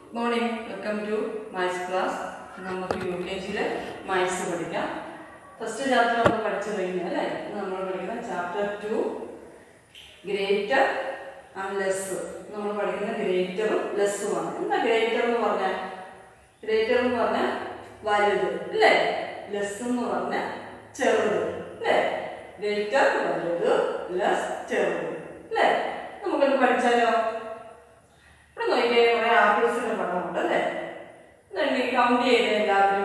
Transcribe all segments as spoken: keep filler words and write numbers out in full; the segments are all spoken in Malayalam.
Good morning, welcome to Maths class. നമുക്ക് യു കെ ജിയിലെ മാത്സ് പഠിക്കാം. ഫസ്റ്റ് ചാപ്റ്റർ നമ്മൾ പഠിച്ചു കഴിഞ്ഞാൽ അല്ലേ, നമ്മൾ പഠിക്കുന്ന chapter two greater and less. നമ്മൾ പഠിക്കുന്ന ഗ്രേറ്ററും ലെസ്സുമാണ്. എന്താ ഗ്രേറ്റർ എന്ന് പറഞ്ഞാൽ? ഗ്രേറ്റർ എന്ന് പറഞ്ഞാൽ വലുത് അല്ലേ, ലെസ് എന്ന് പറഞ്ഞാൽ ചെറുത് അല്ലേ. ഗ്രേറ്റർ വലുത്, ലെസ് ചെറുത് അല്ലേ. നമുക്കൊന്ന് പഠിച്ചാലോ? ഇവിടെ നോക്കിയാൽ കുറെ ആപ്പിൾസിന്റെ പടമുണ്ട് അല്ലേ. കൗണ്ട് ചെയ്ത് എല്ലാവരും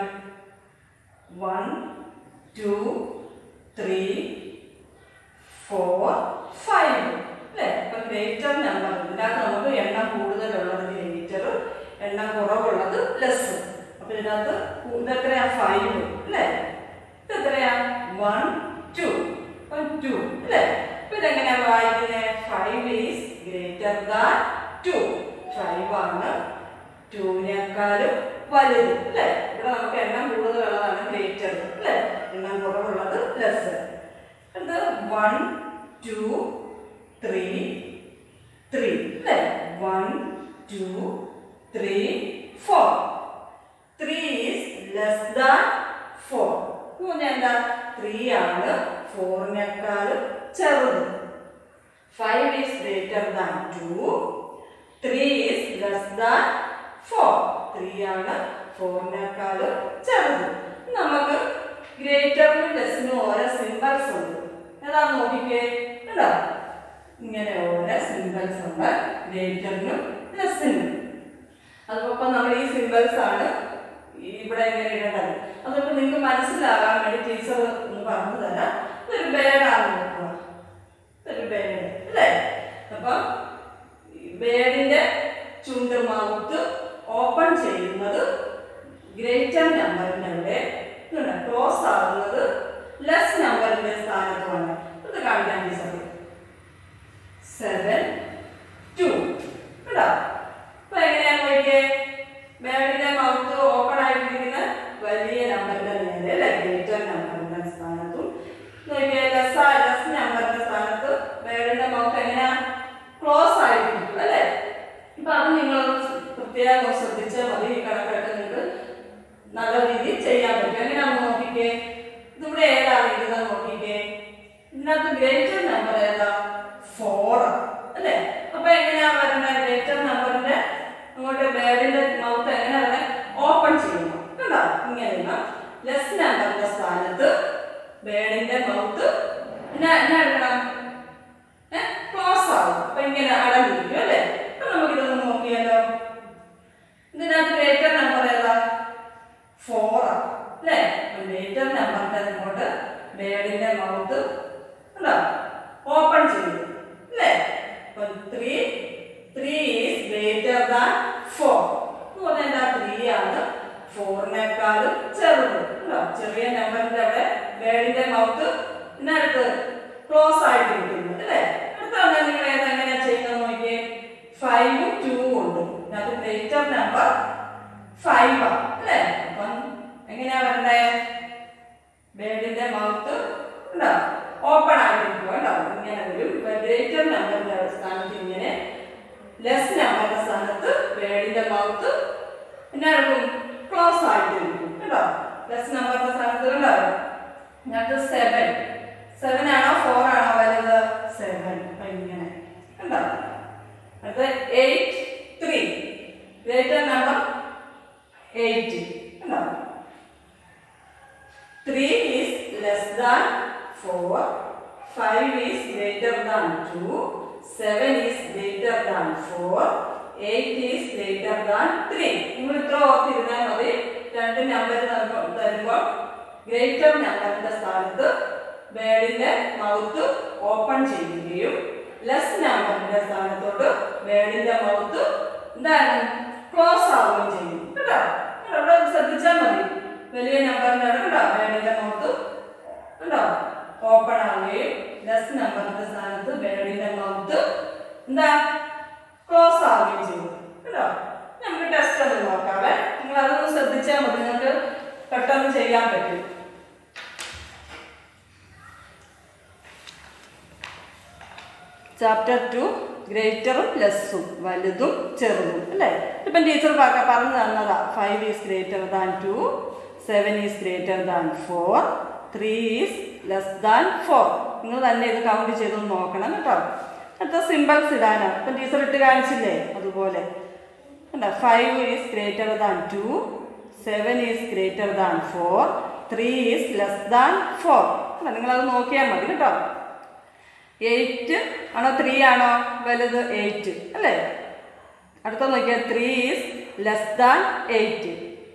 one two three four five അല്ലേ. അപ്പൊ ഗ്രേറ്റർ നമ്പർ ഇതിനകത്ത് നമുക്ക് എണ്ണം കൂടുതലുള്ളത് ഗ്രേറ്റർ, എണ്ണം കുറവുള്ളത് ലെസ്. അപ്പൊ ഇതിനകത്ത് ഇതെത്രയാ? ഫൈവ് അല്ലേ. ഇതെത്രയാ? വൺ ടു ടു അല്ലേ. അപ്പൊ ഇതെങ്ങനെയാ വായിക്കുന്നത്? Five is greater than two. Five ആണ് ടൂവിനേക്കാളും വലുത് അല്ലേ. ഇവിടെ നമുക്ക് എണ്ണം കൂടുതലുള്ളതാണ് ഗ്രേറ്റർ അല്ലേ, എണ്ണം കുറവുള്ളത് ലെസ്. അടുത്ത് വൺ ടു ത്രീ ത്രീ അല്ലേ. One two three four. Three is less than four. എന്താ? ത്രീ ആണ് ഫോറിനേക്കാളും ചെറുത്. Five is greater than two. Three is less than four. Three ആണ് ഫോറിനേക്കാളും ചെറുത്. നമുക്ക് ഗ്രേറ്ററിനും ലെസ്സിനും ഓരോ സിമ്പിൾസ് ഉണ്ട്. ഏതാന്ന് നോക്കിക്കേ. കേട്ടോ, ഇങ്ങനെ ഓരോ സിമ്പിൾസ് ഉണ്ട് ഗ്രേറ്ററിനും ലെസ്സിനും. അതിപ്പോ നമ്മൾ ഈ സിമ്പിൾസ് ആണ് ഇവിടെ എങ്ങനെ ഇടേണ്ടത്. അതൊക്കെ നിങ്ങൾക്ക് മനസ്സിലാകാൻ വേണ്ടി ടീച്ചർ ഒന്ന് പറഞ്ഞു തരാം. ഇതൊരു ബേഡാണ് നോക്കുക. ഇതൊരു ബേഡ് അല്ലേ. അപ്പൊ ബേഡിന്റെ ചുണ്ട് മൗത്ത് ഓപ്പൺ ചെയ്യുന്നത് ഗ്രേറ്റർ നമ്പറിന്റെ ക്ലോസ് ആകുന്നത് ലെസ് നമ്പറിന്റെ സ്ഥാനത്തുമാണ്. ഇത് കാണിക്കാൻ ടീച്ചർ. സെവൻ ടു കേട്ടോ. അപ്പൊ എങ്ങനെയാ നോക്കിയേ? ബേഡിന്റെ മൗത്ത് ഓപ്പൺ ആയിട്ടിരിക്കുന്ന വലിയ നമ്പറിന്റെ നേരെ അല്ലെ, ഗ്രേറ്റർ നമ്പറിന്റെ സ്ഥാനത്തും നോക്കിയേ ലെസ് ലെസ് നമ്പറിന്റെ സ്ഥാനത്ത് ബേഡിന്റെ മൗത്ത് എങ്ങനെയാ? ക്ലോസ് ആയിട്ടിരിക്കും അല്ലെ. അപ്പൊ അത് നിങ്ങൾ പ്രത്യേകം ശ്രദ്ധിച്ചാൽ മതി. ഈ കണക്കൊക്കെ നിങ്ങൾക്ക് നല്ല രീതിയിൽ ചെയ്യാൻ പറ്റും. എങ്ങനെയാണെന്ന് നോക്കിക്കേ. ഇതിവിടെ ഏതാണ് ഇരിക്കുന്നത് നോക്കിക്കേ. ഇതിനകത്ത് ഗ്രേറ്റർ നമ്പർ ഏതാ? ഫോർ അല്ലെ. അപ്പൊ എങ്ങനെയാ വരുന്നത്? ഗ്രേറ്റർ നമ്പറിന്റെ അങ്ങോട്ട് ബേഡിന്റെ മൗത്ത് എങ്ങനെയാണ് ഓപ്പൺ ചെയ്യണം കേട്ടോ. ഇങ്ങനെ ലെസ് നമ്പറിന്റെ സ്ഥാനത്ത് ബേഡിന്റെ മൗത്ത് എന്നാ എന്നാ എടുക്കണം? ക്ലോസ് ആവും. അപ്പൊ ഇങ്ങനെ അടഞ്ഞിരിക്കും അല്ലെ. അപ്പൊ നമുക്കിതൊന്ന് നോക്കിയാലോ. ഇതിനകത്ത് ഗ്രേറ്റർ നമ്പർ ഏതാ? ഫോർ അല്ലേ. ഗ്രേറ്റർ നമ്പറിന്റെ അങ്ങോട്ട് ബേഡിന്റെ മൗത്ത് ഓപ്പൺ ചെയ്തു അല്ലേ. അപ്പൊ three three is greater than four എന്ന് പറഞ്ഞാൽ എന്താ? ത്രീ ആണ് ഫോറിനേക്കാളും ചെറുത്. ചെറിയ നമ്പറിന്റെ അവിടെ ബേഡിന്റെ മൗത്ത് ഇതിനടുത്ത് ക്ലോസ് ആയിട്ടിരിക്കുന്നു അല്ലേ. അടുത്ത നിങ്ങൾ ഏത് എങ്ങനെയാ ചെയ്യുന്നത് നോക്കിയേ. ഫൈവും ടൂവും ഉണ്ട്. അത് ഗ്രേറ്റർ നമ്പർ ഫൈവ് ആണ് അല്ലേ. അപ്പം എങ്ങനെയാ വരണ്ടേ? ബേഡിന്റെ മൗത്ത് ഉണ്ടോ ഓപ്പൺ ആയിട്ടിരിക്കും കേട്ടോ. ഇങ്ങനെ വരും. ഗ്രേറ്റർ നമ്പറിന്റെ സ്ഥാനത്ത് ഇങ്ങനെ, ലെസ് നമ്പറിന്റെ സ്ഥാനത്ത് ബേഡിന്റെ മൗത്ത് എന്നാലും ക്ലോസ് ആയിട്ടിരിക്കും കേട്ടോ. ലെസ് നമ്പറിന്റെ സ്ഥാനത്ത് കണ്ടോ. ഇതിനകത്ത് സെവൻ സെവൻ ആണോ ഫോർ ആണോ വലുത്? സെവൻ. അപ്പൊ ഇങ്ങനെ കണ്ടോ. അടുത്ത eight three. Greater number eight കണ്ടോ. Three is less than four. Five is greater than two. Seven is greater than four. Eight is greater than three. നിങ്ങൾ ഇത്ര ഓർത്തിരുന്നാൽ മതി. രണ്ട് നമ്പർ തരുമ്പോൾ ഗ്രേറ്റർ നമ്പറിന്റെ സ്ഥാനത്ത് ബേഡിന്റെ മൗത്ത് ഓപ്പൺ ചെയ്യുകയും ലെസ് നമ്പറിന്റെ സ്ഥാനത്തോട്ട് ബേഡിന്റെ മൗത്ത് എന്താണ്? ക്ലോസ് ആവുകയും ചെയ്യും കേട്ടോ. അവിടെ ശ്രദ്ധിച്ചാൽ മതി. വലിയ നമ്പറിന്റെ അവിടെ കേട്ടോ ബേഡിന്റെ മൗത്ത് കേട്ടോ ഓപ്പൺ ആവുകയും ലെസ് നമ്പറിന്റെ സ്ഥാനത്ത് ബേഡിന്റെ മൗത്ത് എന്താ? ക്ലോസ് ആവുകയും ചെയ്യും കേട്ടോ. നമുക്ക് ടെസ്റ്റ് ഒന്ന് നോക്കാവേ. നിങ്ങൾ അതൊന്ന് ശ്രദ്ധിച്ചാൽ മതി. നിങ്ങൾക്ക് പെട്ടെന്ന് ചെയ്യാൻ പറ്റും. ചാപ്റ്റർ ടു ഗ്രേറ്ററും ലെസ്സും, വലുതും ചെറുതും അല്ലേ. ഇപ്പം ടീച്ചർ പറഞ്ഞു തന്നതാ five is greater than two, seven is greater than four, three is less than four. നിങ്ങൾ തന്നെ ഇത് കൗണ്ട് ചെയ്തൊന്ന് നോക്കണം കേട്ടോ. അടുത്ത സിമ്പിൾസ് ഇടാനാണ്. ഇപ്പം ടീച്ചർ ഇട്ട് കാണിച്ചില്ലേ അതുപോലെ കണ്ടോ. Five is greater than two, seven is greater than four, three is less than four. നിങ്ങളത് നോക്കിയാൽ മതി കേട്ടോ. എയ്റ്റ് ആണോ ത്രീ ആണോ വലുത്? എയ്റ്റ് അല്ലേ. അടുത്ത നോക്കിയാൽ three is less than eight.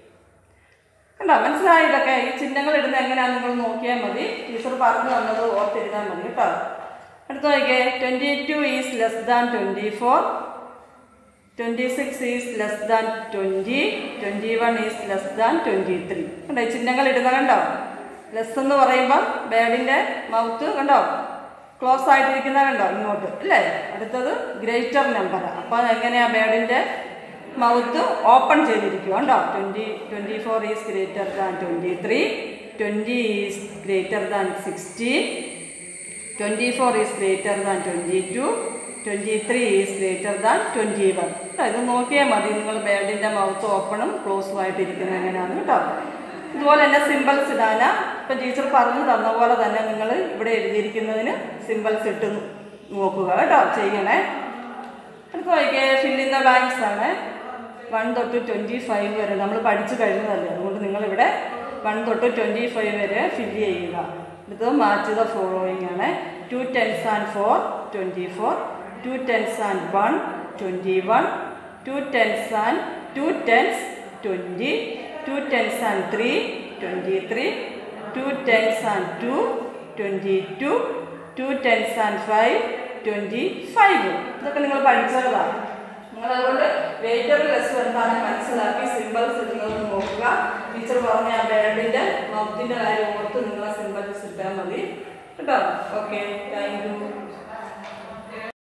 കണ്ടോ മനസ്സിലായി? ഇതൊക്കെ ഈ ചിഹ്നങ്ങൾ ഇടുന്നത് എങ്ങനെയാണെന്ന് നിങ്ങൾ നോക്കിയാൽ മതി. ടീച്ചർ പറഞ്ഞു തന്നത് ഓർത്തെഴുതാൻ മതി കേട്ടോ. അടുത്ത നോക്കിയേ, twenty two is less than twenty four, twenty six is less than twenty, twenty one is less than twenty three. കണ്ടോ ഈ ചിഹ്നങ്ങൾ ഇടുന്ന കണ്ടോ. ലെസ് എന്ന് പറയുമ്പോൾ ബേഡിൻ്റെ മൗത്ത് കണ്ടോ ക്ലോസ് ആയിട്ടിരിക്കുന്ന കണ്ടോ ഇങ്ങോട്ട് അല്ലേ. അടുത്തത് ഗ്രേറ്റർ നമ്പറാണ്. അപ്പോൾ എങ്ങനെയാണ് ബേഡിൻ്റെ മൗത്ത് ഓപ്പൺ ചെയ്തിരിക്കുക കണ്ടോ. Twenty twenty four is greater than twenty three, twenty is greater than sixteen, twenty four is greater than twenty two, twenty three is greater than twenty one. ഇത് നോക്കിയാൽ മതി നിങ്ങൾ ബേഡിൻ്റെ മൗത്ത് ഓപ്പണും ക്ലോസും ആയിട്ടിരിക്കുന്നത് എങ്ങനെയാണ് കേട്ടോ. ഇതുപോലെ തന്നെ സിമ്പിൾസ് ഇടാനാ. ഇപ്പം ടീച്ചർ പറഞ്ഞു തന്ന പോലെ തന്നെ നിങ്ങൾ ഇവിടെ എഴുതിയിരിക്കുന്നതിന് സിമ്പിൾസ് ഇട്ട് നോക്കുക കേട്ടോ, ചെയ്യണേ. അടുത്ത നോക്കിയേ, ഫില്ല് ഇൻ ദ ബ്ലാങ്ക്സ് ആണ്. വൺ തൊട്ട് ട്വൻറ്റി ഫൈവ് വരെ നമ്മൾ പഠിച്ചു കഴിഞ്ഞതല്ലേ, അതുകൊണ്ട് നിങ്ങളിവിടെ വൺ തൊട്ട് ട്വൻറ്റി ഫൈവ് വരെ ഫില്ല് ചെയ്യുക. ഇത് മാച്ച് ദ ഫോളോയിങ് ആണ്. Two tens and four, twenty four, two tens and one, twenty one, two tens and two tens, twenty, two tens and three, twenty three, two tens and two, twenty two, two tens and five, twenty five. ഇതൊക്കെ നിങ്ങൾ പഠിച്ചതാണ്. നിങ്ങളതുകൊണ്ട് ഗ്രേറ്റർ ലെസ് എന്താണെന്ന് മനസ്സിലാക്കി സിമ്പിൾസ് ഇടുന്നത് നോക്കുക. ടീച്ചർ പറഞ്ഞ ആ ബേഡിൻ്റെ മൗത്തിൻ്റെ കാര്യം ഓർത്ത് നിങ്ങളെ സിമ്പിൾസ് ഇട്ടാൽ മതി കേട്ടോ. Okay, thank U.